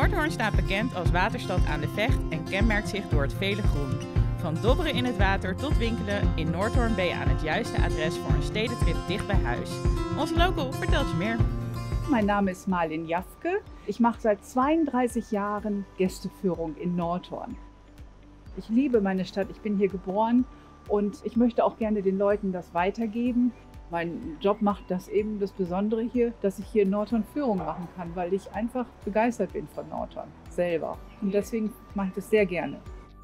Noordhoorn staat bekend als waterstad aan de Vecht en kenmerkt zich door het vele groen. Van dobberen in het water tot winkelen, in Noordhoorn ben je aan het juiste adres voor een stedentrip dicht bij huis. Onze local vertelt je meer. Mein Name ist Marlin Jafke. Ich mache seit 32 Jahren Gästeführung in Noordhoorn. Ich liebe meine Stadt, ich bin hier geboren und ich möchte auch gerne den Leuten das weitergeben. Mein Job macht das eben das Besondere hier, dass ich hier in Noordhoorn Führung machen kann, weil ich einfach begeistert bin von Noordhoorn selber. Und deswegen mache ich das sehr gerne.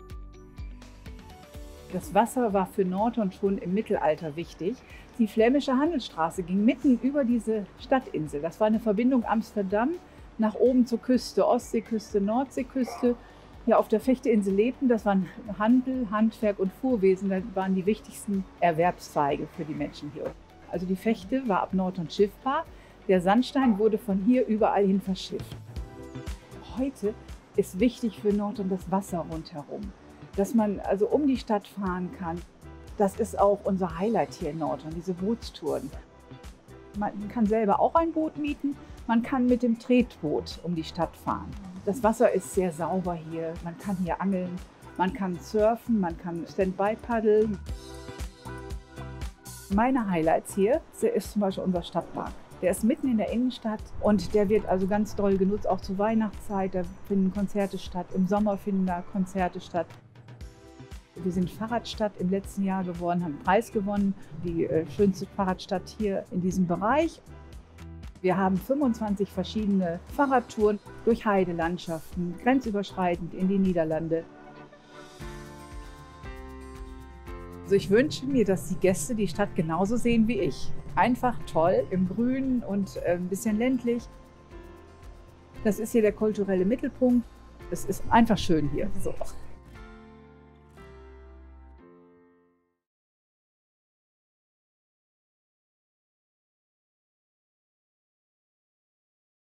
Das Wasser war für Noordhoorn schon im Mittelalter wichtig. Die Flämische Handelsstraße ging mitten über diese Stadtinsel. Das war eine Verbindung Amsterdam nach oben zur Küste, Ostseeküste, Nordseeküste. Ja, auf der Vechteinsel lebten, das waren Handel, Handwerk und Fuhrwesen, das waren die wichtigsten Erwerbszweige für die Menschen hier. Also die Vechte war ab Noordhoorn schiffbar. Der Sandstein wurde von hier überall hin verschifft. Heute ist wichtig für Noordhoorn das Wasser rundherum, dass man also um die Stadt fahren kann. Das ist auch unser Highlight hier in Noordhoorn, diese Bootstouren. Man kann selber auch ein Boot mieten, man kann mit dem Tretboot um die Stadt fahren. Das Wasser ist sehr sauber hier, man kann hier angeln, man kann surfen, man kann Standby paddeln. Meine Highlights hier ist zum Beispiel unser Stadtpark. Der ist mitten in der Innenstadt und der wird also ganz doll genutzt, auch zur Weihnachtszeit. Da finden Konzerte statt, im Sommer finden da Konzerte statt. Wir sind Fahrradstadt im letzten Jahr geworden, haben einen Preis gewonnen, die schönste Fahrradstadt hier in diesem Bereich. Wir haben 25 verschiedene Fahrradtouren durch Heidelandschaften, grenzüberschreitend in die Niederlande. Also ich wünsche mir, dass die Gäste die Stadt genauso sehen wie ich. Einfach toll, im Grünen und ein bisschen ländlich. Das ist hier der kulturelle Mittelpunkt. Es ist einfach schön hier. So.